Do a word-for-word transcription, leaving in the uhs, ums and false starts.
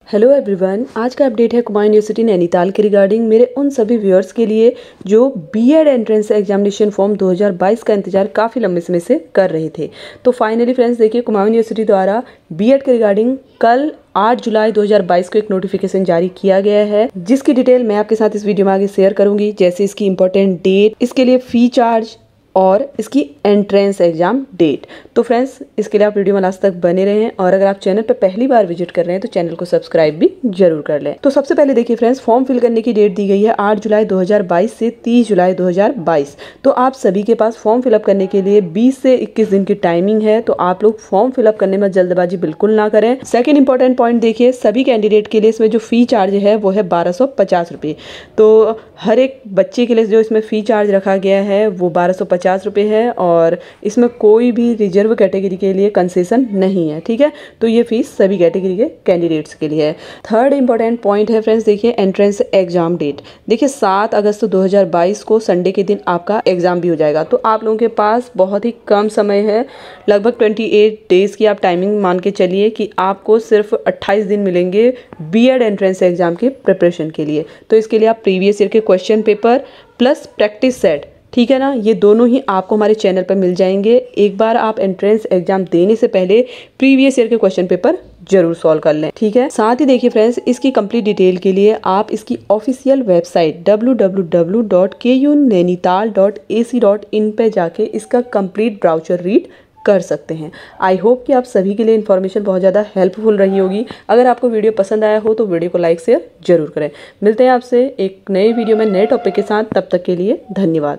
Hello everyone, आज का update है कुमाऊं यूनिवर्सिटी नैनीताल के रिगार्डिंग मेरे उन सभी व्यूअर्स के लिए जो बीएड एंट्रेंस एग्जामिनेशन फॉर्म दो हज़ार बाईस का इंतजार काफ़ी लंबे समय से कर रहे थे। तो फाइनली फ्रेंड्स देखिए, कुमाऊं यूनिवर्सिटी द्वारा बीएड के रिगार्डिंग कल आठ जुलाई दो हज़ार बाईस को एक नोटिफिकेशन जारी किया गया है, जिसकी डिटेल मैं आपके साथ इस वीडियो में आगे शेयर करूंगी, जैसे इसकी इंपॉर्टेंट डेट, इसके लिए फी चार्ज और इसकी एंट्रेंस एग्जाम डेट। तो फ्रेंड्स, इसके लिए आप वीडियो में लास्ट तक बने रहें और अगर आप चैनल पर पहली बार विजिट कर रहे हैं तो चैनल को सब्सक्राइब भी जरूर कर लें। तो सबसे पहले देखिए फ्रेंड्स, फॉर्म फिल करने की डेट दी गई है आठ जुलाई दो हज़ार बाईस से तीस जुलाई दो हज़ार बाईस। तो आप सभी के पास फॉर्म फिलअप करने के लिए बीस से इक्कीस दिन की टाइमिंग है, तो आप लोग फॉर्म फिलअप करने में जल्दबाजी बिल्कुल ना करें। सेकेंड इंपॉर्टेंट पॉइंट देखिए, सभी कैंडिडेट के लिए इसमें जो फी चार्ज है वो है बारह सौ पचास रुपये। तो हर एक बच्चे के लिए जो इसमें फी चार्ज रखा गया है वो बारह सौ पचास रुपये है और इसमें कोई भी रिजर्व कैटेगरी के लिए कंसेशन नहीं है। ठीक है, तो ये फीस सभी कैटेगरी के कैंडिडेट्स के लिए है। थर्ड इंपॉर्टेंट पॉइंट है फ्रेंड्स, देखिए एंट्रेंस एग्जाम डेट। देखिए सात अगस्त दो हज़ार बाईस को संडे के दिन आपका एग्जाम भी हो जाएगा, तो आप लोगों के पास बहुत ही कम समय है, लगभग अट्ठाईस डेज की आप टाइमिंग मान के चलिए कि आपको सिर्फ अट्ठाईस दिन मिलेंगे बीएड एंट्रेंस एग्जाम के प्रिपरेशन के लिए। तो इसके लिए आप प्रीवियस ईयर के question paper plus practice set, ठीक है ना, ये दोनों ही आपको हमारे चैनल पर मिल जाएंगे। एक बार आप एंट्रेंस एग्जाम देने से पहले प्रीवियस ईयर के क्वेश्चन पेपर जरूर सॉल्व कर लें। ठीक है, साथ ही देखिए फ्रेंड्स, इसकी कंप्लीट डिटेल के लिए आप इसकी official website W W W dot K U Nainital dot A C dot in पे जाके इसका कंप्लीट ब्राउचर रीड कर सकते हैं। आई होप कि आप सभी के लिए इन्फॉर्मेशन बहुत ज़्यादा हेल्पफुल रही होगी। अगर आपको वीडियो पसंद आया हो तो वीडियो को लाइक शेयर जरूर करें। मिलते हैं आपसे एक नए वीडियो में नए टॉपिक के साथ, तब तक के लिए धन्यवाद।